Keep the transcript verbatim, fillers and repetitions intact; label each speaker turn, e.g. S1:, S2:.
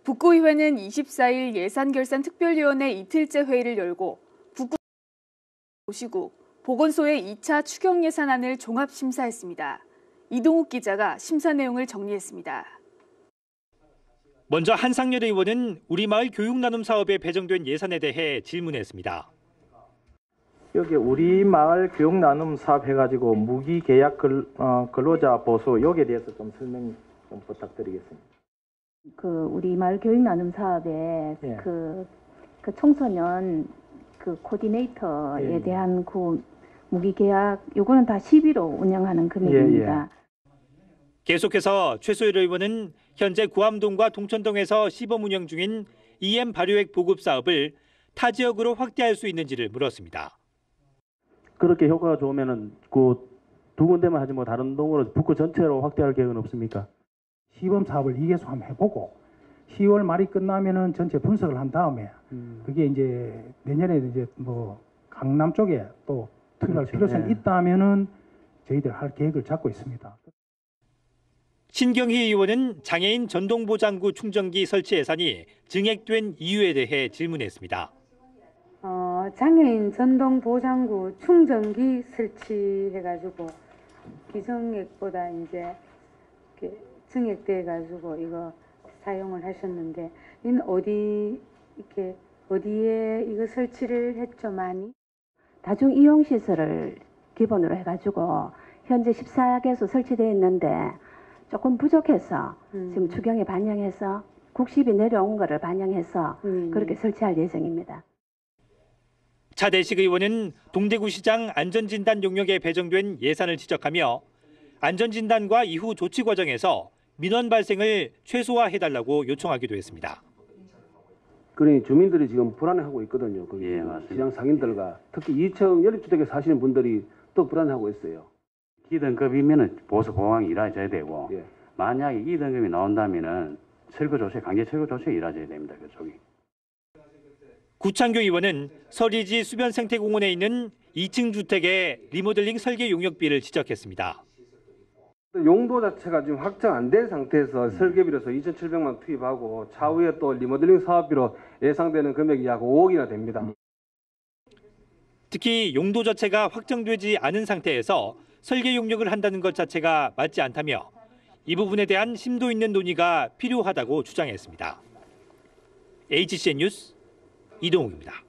S1: 북구의회는 이십사일 예산결산특별위원회 이틀째 회의를 열고 북구 도시국 보건소의 이 차 추경 예산안을 종합심사했습니다. 이동욱 기자가 심사 내용을 정리했습니다.
S2: 먼저 한상열 의원은 우리마을 교육나눔 사업에 배정된 예산에 대해 질문했습니다.
S3: 여기 우리마을 교육나눔 사업 해가지고 무기계약 근, 어, 근로자 보수 여기에 대해서 좀 설명 좀 부탁드리겠습니다.
S4: 그 우리마을 교육나눔 사업에
S3: 예.
S4: 그, 그 청소년 그 코디네이터에
S3: 예.
S4: 대한 그 무기계약 요거는 다 시비로 운영하는 금액입니다.
S3: 예, 예.
S2: 계속해서 최소일 의원은 현재 구암동과 동천동에서 시범 운영 중인 이엠 발효액 보급 사업을 타 지역으로 확대할 수 있는지를 물었습니다.
S5: 그렇게 효과가 좋으면은 그 두 군데만 하지 뭐 다른 동으로 북구 전체로 확대할 계획은 없습니까?
S6: 시범 사업을 이 개수 한번 해보고 시월 말이 끝나면은 전체 분석을 한 다음에 음. 그게 이제 내년에 이제 뭐 강남 쪽에 또 투입할
S5: 그렇죠.
S6: 필요성이
S5: 네.
S6: 있다면은 저희들 할 계획을 잡고 있습니다.
S2: 신경희 의원은 장애인 전동보장구 충전기 설치 예산이 증액된 이유에 대해 질문했습니다.
S7: 어, 장애인 전동보장구 충전기 설치해가지고 기존액보다 이제 이렇게 증액돼가지고 이거 사용을 하셨는데 이는 어디 이렇게 어디에 이거 설치를 했죠 많이?
S4: 다중 이용 시설을 기본으로 해가지고 현재 십사 개소 설치되어 있는데 조금 부족해서 음. 지금 추경에 반영해서 국십이 내려온 거를 반영해서 음. 그렇게 설치할 예정입니다.
S2: 차대식 의원은 동대구시장 안전진단 용역에 배정된 예산을 지적하며 안전진단과 이후 조치 과정에서 민원 발생을 최소화해달라고 요청하기도 했습니다.
S8: 그러니 주민들이 지금 불안해하고 있거든요. 그 예, 시장 상인들과 특히 이층 연립주택에 사시는 분들이 또 불안해하고 있어요.
S9: 이 등급이면은 보수 보강이 이루어져야 되고
S8: 예.
S9: 만약에 이 등급이 나온다면은 철거 조치, 강제 철거 조치가 이루어져야 됩니다. 그쪽이.
S2: 구창교 의원은 서리지 수변생태공원에 있는 이층 주택의 리모델링 설계 용역비를 지적했습니다.
S10: 용도 자체가 지금 확정 안 된 상태에서 설계비로서 이천칠백만 원 투입하고 차후에 또 리모델링 사업비로 예상되는 금액이 약 오억이나 됩니다.
S2: 특히 용도 자체가 확정되지 않은 상태에서 설계 용역을 한다는 것 자체가 맞지 않다며 이 부분에 대한 심도 있는 논의가 필요하다고 주장했습니다. 에이치씨엔 뉴스 이동욱입니다.